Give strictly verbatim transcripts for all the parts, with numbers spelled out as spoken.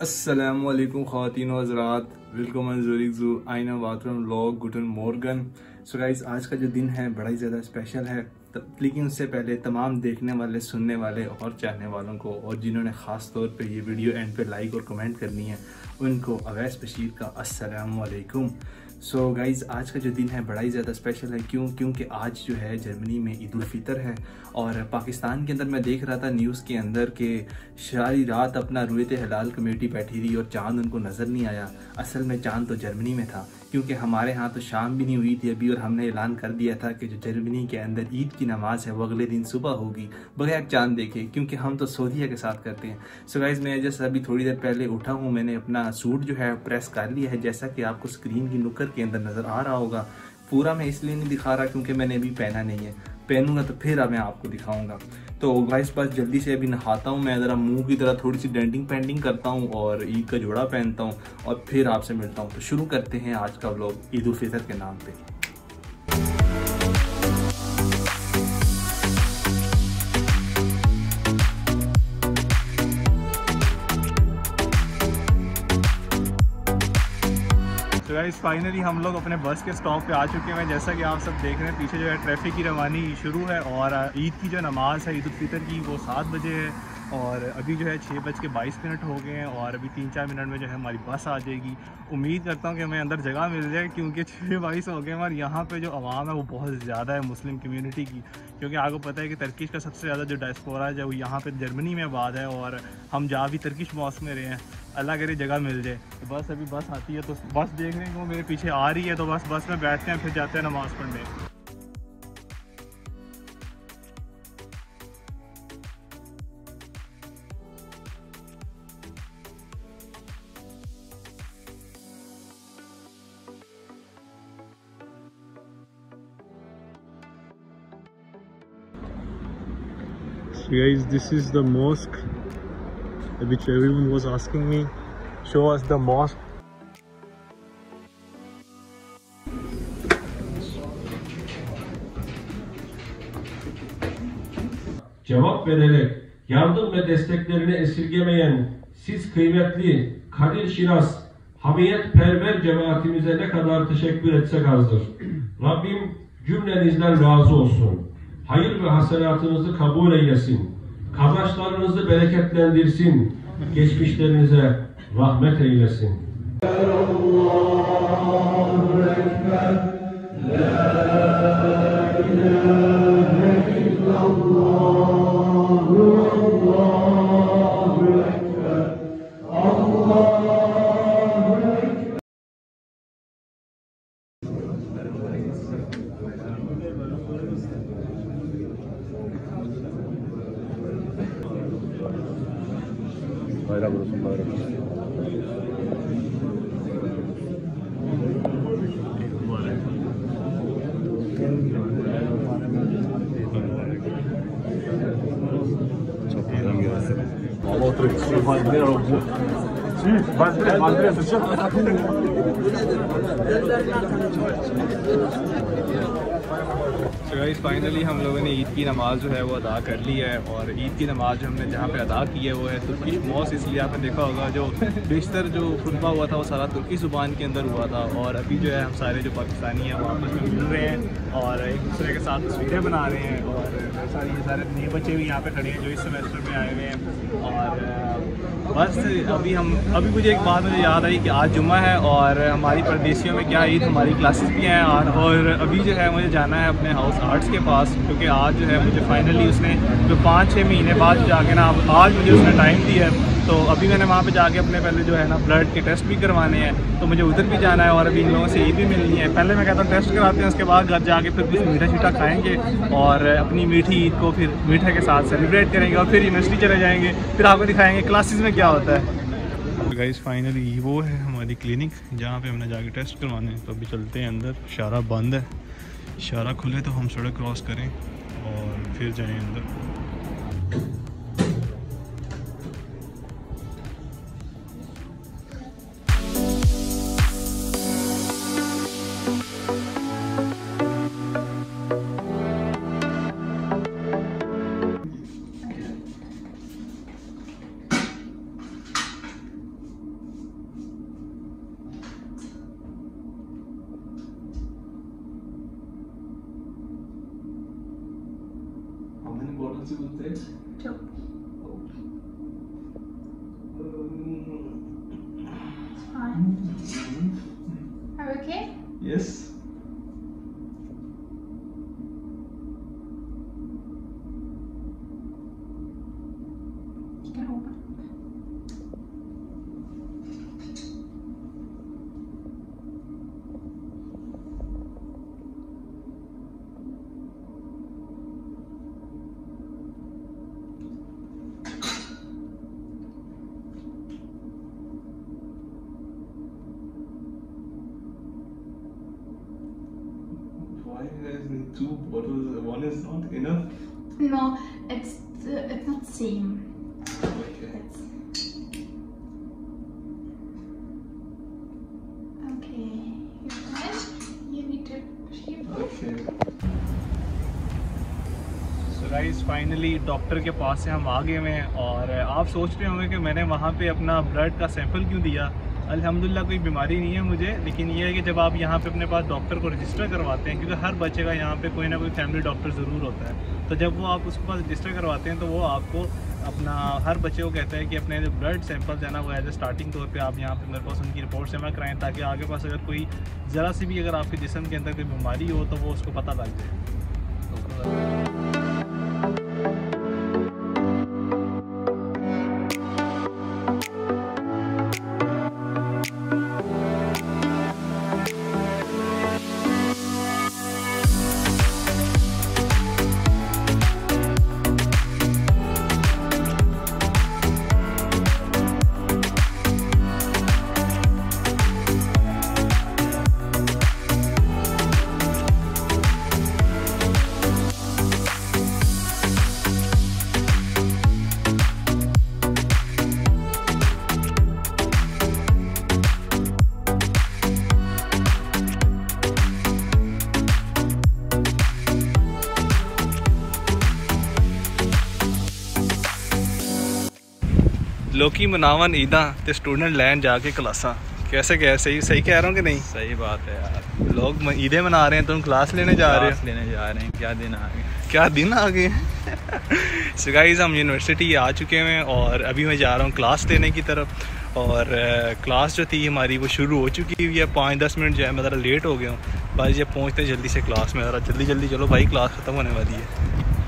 अस्सलामुअलैकुम ख़वातीन व हज़रात, वेलकम ज़ू आइना वातरम लॉग गुटन मोरगन। सो गाइस, आज का जो दिन है बड़ा ही ज़्यादा स्पेशल है, लेकिन उससे पहले तमाम देखने वाले, सुनने वाले और चाहने वालों को, और जिन्होंने ख़ास तौर पे ये वीडियो एंड पे लाइक और कमेंट करनी है, उनको अवैस बशीर का अस्सलामुअलैकुम। सो गाइज़, आज का जो दिन है बड़ा ही ज़्यादा स्पेशल है। क्यों? क्योंकि आज जो है जर्मनी में ईद उल फितर है, और पाकिस्तान के अंदर मैं देख रहा था न्यूज़ के अंदर कि सारी रात अपना रुयत हिलाल कमेटी बैठी रही और चांद उनको नज़र नहीं आया। असल में चांद तो जर्मनी में था, क्योंकि हमारे यहाँ तो शाम भी नहीं हुई थी अभी, और हमने ऐलान कर दिया था कि जो जर्मनी के अंदर ईद की नमाज़ है वो अगले दिन सुबह होगी बगैर चांद देखे, क्योंकि हम तो सऊदीया के साथ करते हैं। सो गाइज़, मैं जैसे अभी थोड़ी देर पहले उठा हूँ, मैंने अपना सूट जो है प्रेस कर लिया है, जैसा कि आपको स्क्रीन की नुक्कड़ के अंदर नज़र आ रहा होगा। पूरा मैं इसलिए नहीं दिखा रहा क्योंकि मैंने अभी पहना नहीं है, पहनूंगा तो फिर मैं आपको दिखाऊंगा। तो गाइस, बस जल्दी से अभी नहाता हूँ, मैं ज़रा मुंह की तरह थोड़ी सी डेंटिंग पेंटिंग करता हूँ और ईद का जोड़ा पहनता हूँ, और फिर आपसे मिलता हूँ। तो शुरू करते हैं आज का व्लॉग ईद उल फितर के नाम पे। तो गाइस, फाइनली हम लोग अपने बस के स्टॉप पे आ चुके हैं। जैसा कि आप सब देख रहे हैं, पीछे जो है ट्रैफिक की रवानी शुरू है, और ईद की जो नमाज़ है ईद उल फितर की वो सात बजे है, और अभी जो है छः बज के बाईस मिनट हो गए हैं, और अभी तीन चार मिनट में जो है हमारी बस आ जाएगी। उम्मीद करता हूँ कि हमें अंदर जगह मिल जाए, क्योंकि छः बाईस हो गए हैं और यहाँ पे जो आवाम है वो बहुत ज़्यादा है मुस्लिम कम्युनिटी की, क्योंकि आपको पता है कि तर्किश का सबसे ज़्यादा जो डायस्पोरा है वो यहाँ पे जर्मनी में आबाद है, और हम जहाँ भी तर्किश मॉस्क में रहे हैं, अल्लाह करे जगह मिल जाए। तो बस अभी बस आती है, तो बस देखने को मेरे पीछे आ रही है, तो बस बस में बैठते हैं, फिर जाते हैं नमाज़ पढ़ने। So guys, this is the mosque which everyone was asking me, show us the mosque. Cevap vererek yardım ve desteklerini esirgemeyen siz kıymetli Kadir Şinas hamiyetperver cemaatimize ne kadar teşekkür etsek azdır. Rabbim cümlenizden razı olsun. Hayır ve hasenatınızı kabul eylesin. Kazançlarınızı bereketlendirsin. Geçmişlerinize rahmet eylesin. Allahu Ekber, La ilahe illallah, Allahu Ekber, Allahu Ekber. Bayram olsun, bayram olsun. Çok bayram gelsin. Valla oturup şu bandire oldu. Şu bandire, bandire sıçak. तो guys, finally हम लोगों ने ईद की नमाज़ जो है वो अदा कर ली है, और ईद की नमाज़ जो हमने जहाँ पे अदा की है वो है तुर्किश मॉस्क। इसलिए आपने देखा होगा जो बेशतर जो खुतबा हुआ था वो सारा तुर्की ज़ुबान के अंदर हुआ था, और अभी जो है हम सारे जो पाकिस्तानी हैं वो आपस में मिल रहे हैं और एक दूसरे के साथ तस्वीरें बना रहे हैं, और सारे ये सारे नए बच्चे भी यहाँ पे खड़े हैं जो इस सेमेस्टर में आए हुए हैं। और बस अभी हम अभी मुझे एक बात मुझे याद आई कि आज जुम्मा है, और हमारी परदेसियों में क्या ईद, हमारी क्लासेस भी हैं, और अभी जो है मुझे जाना है अपने हाउस आर्ट्स के पास, क्योंकि आज जो है मुझे फाइनली उसने जो पाँच छः महीने बाद जाके ना आज मुझे उसने टाइम दिया है, तो अभी मैंने वहाँ पे जाके अपने पहले जो है ना ब्लड के टेस्ट भी करवाने हैं, तो मुझे उधर भी जाना है, और अभी इन लोगों से ईद भी मिलनी है। पहले मैं कहता हूँ टेस्ट कराते हैं, उसके बाद घर जाके फिर कुछ मीठा शीठा खाएंगे और अपनी मीठी ईद को फिर मीठे के साथ सेलिब्रेट करेंगे, और फिर यूनिवर्सिटी चले जाएंगे, फिर आपको दिखाएंगे क्लासेस में क्या होता है। गाइस, फाइनली वो है हमारी क्लिनिक जहाँ पे हमने जाके टेस्ट करवाने हैं। तो अभी चलते हैं अंदर, इशारा बंद है, इशारा खुले तो हम सड़क क्रॉस करें और फिर जाएं अंदर। much you would say? Two. It's fine. Are you okay? Yes. You can open. Why is there two bottles? One is not enough. No, it's uh, it's not same. Okay. It's okay. You fine? You need to push your foot. Okay. So guys finally doctor के पास से हम आ गए हैं और आप सोच रहे होंगे कि मैंने वहाँ पे अपना ब्लड का सैंपल क्यों दिया। अल्हम्दुलिल्लाह कोई बीमारी नहीं है मुझे, लेकिन ये है कि जब आप यहाँ पे अपने पास डॉक्टर को रजिस्टर करवाते हैं, क्योंकि हर बच्चे का यहाँ पे कोई ना कोई फैमिली डॉक्टर ज़रूर होता है, तो जब वो आप उसके पास रजिस्टर करवाते हैं तो वो आपको अपना हर बच्चे को कहता है कि अपने जो ब्लड सैंपल्स है ना वो एज ए स्टार्टिंग तौर पे आप यहाँ पे मेरे पास उनकी रिपोर्ट जमा कराएं, ताकि आगे पास अगर कोई ज़रा सी भी अगर आपके जिस्म के अंदर कोई बीमारी हो तो वो उसको पता लग जाए। लोकी मनावन ईदा ते स्टूडेंट लैन जाके क्लासा कैसे क्या सही सही कह रहा हूँ कि नहीं? सही बात है यार, लोग ईदें मना रहे हैं, तुम क्लास लेने जा रहे हो? लेने जा रहे हैं। क्या दिन आ गए, क्या दिन आ गए। सो गाइस हम यूनिवर्सिटी आ चुके हैं और अभी मैं जा रहा हूँ क्लास लेने की तरफ। और क्लास जो थी हमारी वो शुरू हो चुकी हुई है, पाँच दस मिनट जो है मैं ज़रा लेट हो गया हूँ। बस ये पहुँचते जल्दी से क्लास में, ज़रा जल्दी जल्दी चलो भाई, क्लास ख़त्म होने वाली है।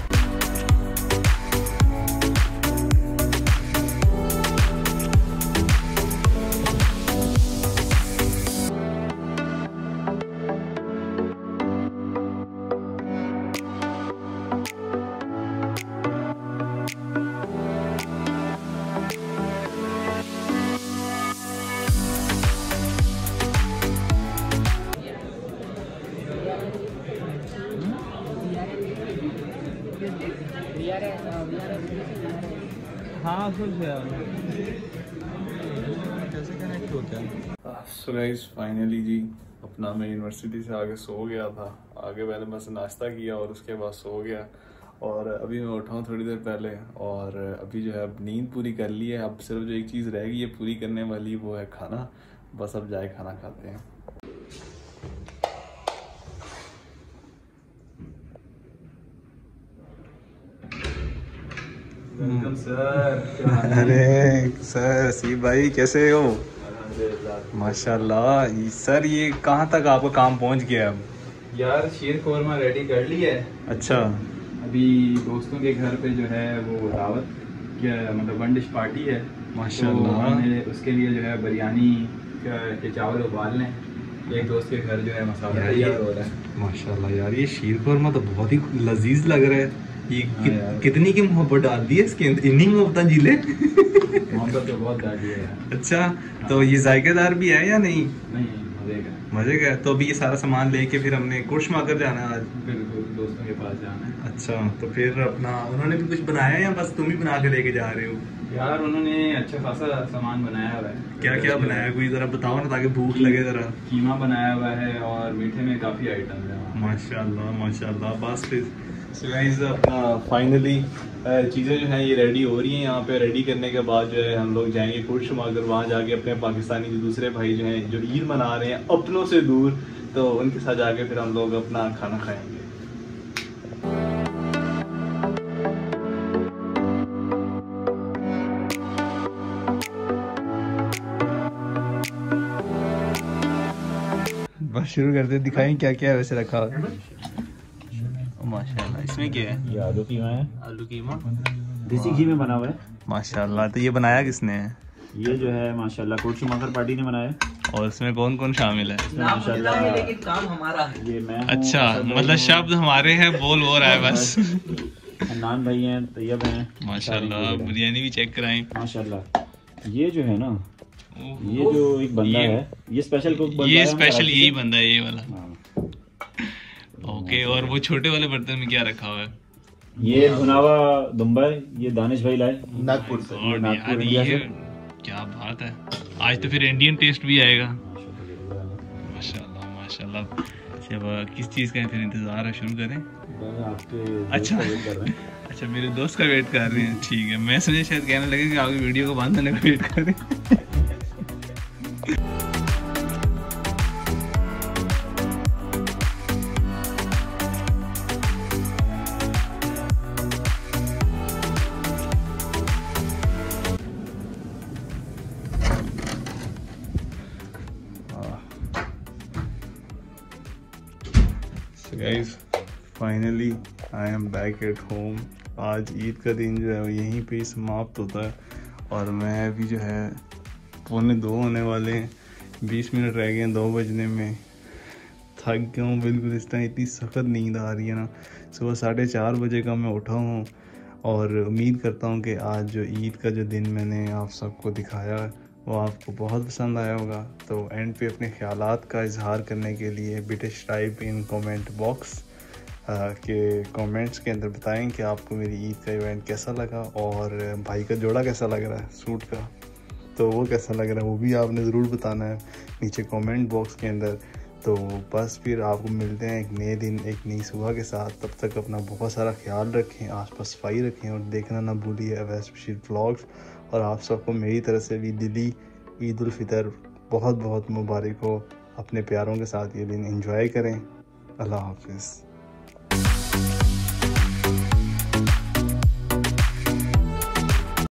हाँ कुछ कैसे कनेक्ट होता है। सो गाइस फाइनली जी अपना मैं यूनिवर्सिटी से आगे सो गया था। आगे पहले बस नाश्ता किया और उसके बाद सो गया, और अभी मैं उठा हूँ थोड़ी देर पहले, और अभी जो है अब नींद पूरी कर ली है। अब सिर्फ जो एक चीज़ रह गई है पूरी करने वाली, वो है खाना। बस अब जाए खाना खाते हैं। Welcome sir. अरे सर सी भाई कैसे हो? माशाल्लाह सर, ये कहाँ तक आपका काम पहुँच गया अब? यार शीर कोरमा रेडी कर ली है। अच्छा, अभी दोस्तों के घर पे जो है वो दावत क्या मतलब वन डिश पार्टी है माशाल्लाह। तो उसके लिए जो है बिरयानी के चावल उबालने, एक दोस्त के घर जो है मसाला तैयार हो रहा है। माशाल्लाह यार, ये शीर कोरमा तो बहुत ही लजीज लग रहा है। ये कि, कितनी की मोहब्बत डाल दी है इसके अंदर, इन्हीं मोहब्बत जिले। मोहब्बत तो बहुत डाली है यार। अच्छा, तो ये जायकेदार भी है या नहीं? नहीं मजे का मजे का। तो अभी ये सारा सामान लेके फिर हमने कुर्शमा कर जाना है आज। बिल्कुल दोस्तों के पास जाना है। अच्छा, तो फिर अपना उन्होंने भी कुछ बनाया या बस तुम ही बना के लेके जा रहे हो? यार उन्होंने अच्छा खासा सामान बनाया हुआ है। क्या क्या बनाया कोई जरा बताओ ना, ताकि भूख लगे जरा। कीमा बनाया हुआ है और मीठे में काफी आइटम है। माशाल्लाह माशाल्लाह। बस फिर सो गाइस अपना फाइनली चीज़ें जो हैं ये रेडी हो रही हैं। यहाँ पे रेडी करने के बाद जो है हम लोग जाएंगे कुर्शमा, अगर वहाँ जाके अपने पाकिस्तानी जो दूसरे भाई जो हैं जो ईद मना रहे हैं अपनों से दूर, तो उनके साथ जाके फिर हम लोग अपना खाना खाएंगे। चलो शुरू करते, दिखाएं क्या क्या है वैसे रखा हुआ। माशाल्लाह, इसमें क्या है? ये आलू कीमा है, आलू कीमा देसी घी में बना हुआ है। माशाल्लाह। तो ये बनाया किसने है? ये जो है माशाल्लाह कोच शुमाकर पार्टी ने बनाया है। और इसमें कौन कौन शामिल है? माशाल्लाह लेकिन काम हमारा है। ये मैं हूं, अच्छा, असद भाई मतलब हैं, शब्द हमारे हैं, बोल हो रहा है बस। अनान भाई हैं, तैयब हैं माशाल्लाह। बिरयानी भी चेक कराएं माशाल्लाह। ये जो है ना, ये जो एक बंदा ये- है, ये स्पेशल कुक बंदा ये है, स्पेशल कराची यही से। बंदा है, ये वाला। हाँ। ओके, और वो छोटे वाले बर्तन में क्या रखा हुआ है? ये भुनावा दुम्बा है, ये दानिश भाई लाए नागपुर से। ये और नागपुर यार इंडिया ये से। क्या बात है, आज तो फिर इंडियन टेस्ट भी आएगा। माशाल्लाह माशाल्लाह। चलो किस चीज़ का फिर इंतज़ार है, शुरू करें? आपके अच्छा। दोस्त का वेट कर रहे हैं। अच्छा, मेरे दोस्त का वेट कर रहे हैं, ठीक है। मैं समझे शायद कहने लगे कि आपकी वीडियो को बंद होने का वेट कर रहे हैं। So guys, finally I am back at home। आज ईद का दिन जो है वो यहीं पे ही समाप्त होता है और मैं अभी जो है पौने दो होने वाले हैं, बीस मिनट रह गए हैं दो बजने में। थक गया हूँ बिल्कुल, इस टाइम इतनी सख्त नींद आ रही है ना। सुबह साढ़े चार बजे का मैं उठा हूँ और उम्मीद करता हूँ कि आज जो ईद का जो दिन मैंने आप सबको दिखाया वो आपको बहुत पसंद आया होगा। तो एंड पे अपने ख्यालात का इजहार करने के लिए British type in comment box के कमेंट्स के अंदर बताएं कि आपको मेरी ईद का इवेंट कैसा लगा और भाई का जोड़ा कैसा लग रहा है सूट का, तो वो कैसा लग रहा है वो भी आपने ज़रूर बताना है नीचे कमेंट बॉक्स के अंदर। तो बस फिर आपको मिलते हैं एक नए दिन एक नई सुबह के साथ। तब तक अपना बहुत सारा ख्याल रखें, आसपास सफाई रखें और देखना ना भूलिए अवैस बशीर व्लॉग्स। और आप सबको मेरी तरफ से भी दिली ईद उल फितर बहुत बहुत मुबारक हो। अपने प्यारों के साथ ये दिन एंजॉय करें। अल्लाह हाफिज़।